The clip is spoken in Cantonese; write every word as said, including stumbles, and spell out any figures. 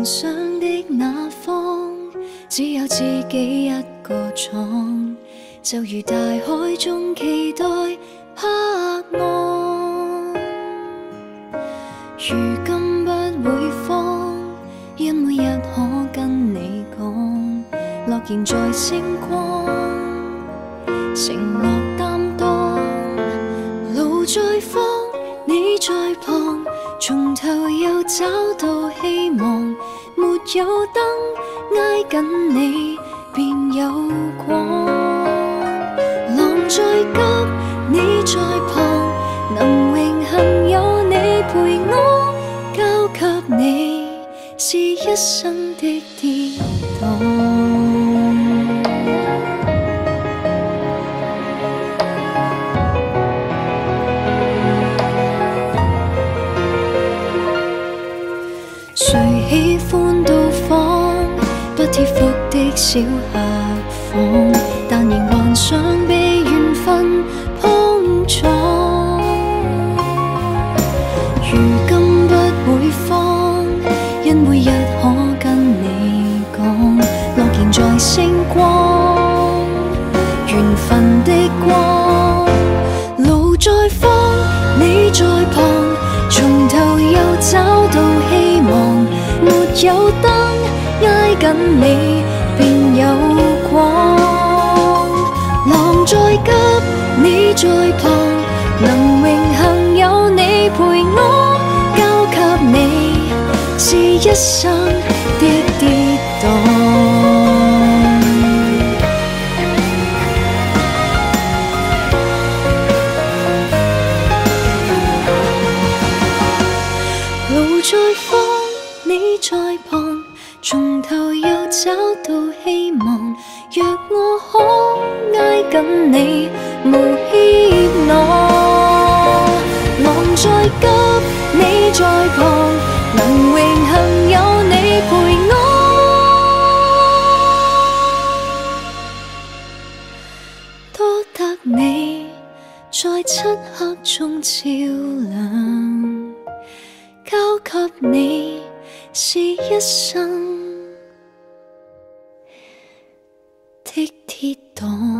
上的那方，只有自己一個闖，就如大海中期待拍岸。如今不會慌，因每日可跟你講，諾言在星光，承諾擔當，路在方，你在旁，從頭又找到希望，沒有燈挨緊你便有光。浪再急你在旁，能榮幸有你陪我，交給你是一生的跌宕。誰喜歡到訪不貼服的小客房，但仍幻想被緣分碰撞。如今不會慌，因每日可跟你講，諾言在星光，緣分的光。路在方，你在旁，從頭又找到希望，沒有燈挨緊你便有光。浪再急你在旁，能榮幸有你陪我，交給你是一生的跌宕。路在方，你在旁，從頭又找到希望。若我可挨緊你，無怯懦。浪再急，你在旁，能榮幸有你陪我，多得你在漆黑中照亮，交給你是一生的跌宕。